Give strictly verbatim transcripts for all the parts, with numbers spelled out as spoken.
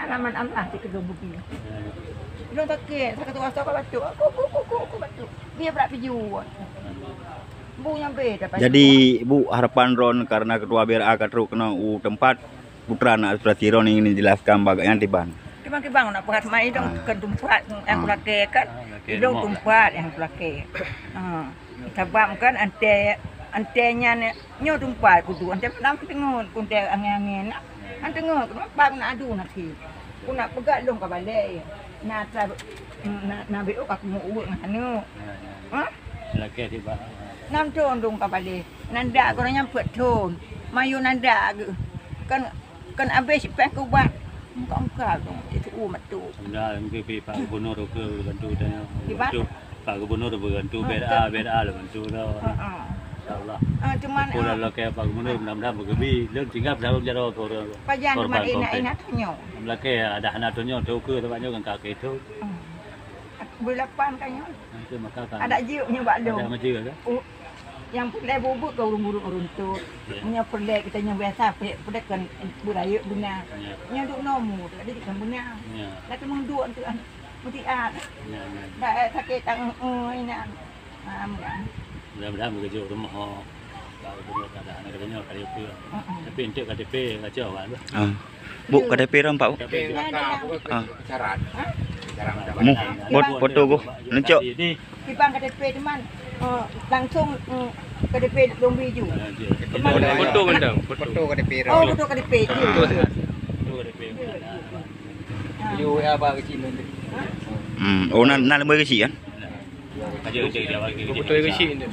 alaman amlah di kedua bugi. Belum tak ke, saya kata rasa kau batuk. Aku aku aku aku batuk. Dia berat piju. Bu yang beda. Jadi Bu harapan Ron karena ketua B R A Katruk kena u tempat putra nak seperti Ron ingin dijelaskan bagaimana tiban. Kibang kibang nak berat mai dong kan tumpat yang kulake kan. Dong tumpat yang kulake. Ah. Sebab kan ante antenya ne nyo tumpat kudu ante nam tengok kunte angin-angin. Ante tengok kenapa nak adu nanti. Ku nak pegat dong ka balik. Nak nak nak beok aku mau urut nganu. Ha? Laki tiba. Nam ton dong ka balik. Nanda ko nyampe ton. Mayu nanda kan kan habis pek ku buat. Engkau dong itu umat tu. Sebenarnya mungkin Pak Gubernur ke bantu dan bantu Pak Gubernur bantu B R A B R A lah bantu dah. InsyaAllah. Ah cuman kalau laki Pak Gubernur mudah-mudahan bergebi lerang tinggal berapa jauh turun. Pajan cuma ina-ina tunyo. Laki ada anak tunyo tu ke tempatnya kan kaki itu. Belapan kanyo. Itu maka kan. Ada jiuknya Pak Dong. Ada macam kan? Yang pelai bubuk kau urung-urung runtut. Nya pelai kita yang biasa pelai kan budaya benar. Nya duk nomor ada di kan benar. Lah tu mengduk tu an. Mesti ah. Ya ya. Dah sakit tang ina. Ah mudah. Mudah-mudahan bekerja rumah Pak Gubernur ada anak katanya K D P. Tapi untuk K D P kacau kan. Ah. Bu K D P ram Pak. K D P Ah. Syarat. Mu buat foto go. Nencok. Dibang K D P teman. Oh, langsung K D P dong biju. Foto benda. Foto K D P. Oh, foto K D P. Foto K D P. Video apa kecil nanti. Hmm, oh nan nan lembar kecil kan? Aja aja dia bagi. Foto kecil ni.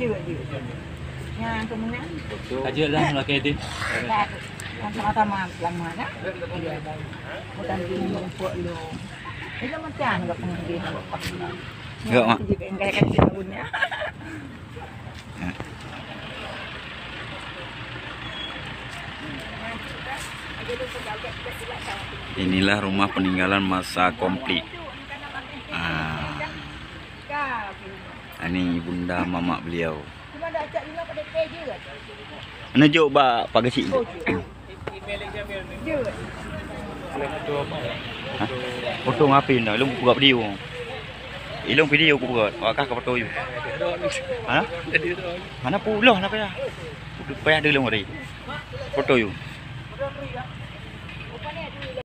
Yang kemenang. Aja lah laki itu. Yang sama-sama lama dah. Bukan di rumput lu. Ini macam enggak pengen Enggak, Mak. Enggak kan tahunnya. Inilah rumah peninggalan masa konflik. Ah. Ini bunda mamak beliau. Cuma dah ajak lima K D P je ke? Nejuk ba pak kecil. Je. Ha? Foto ngapain dah? Ilung buat video. Ilung video aku buat. Akak ke foto you. Ha? Mana pula nak payah? Payah ada ilung hari. Foto you.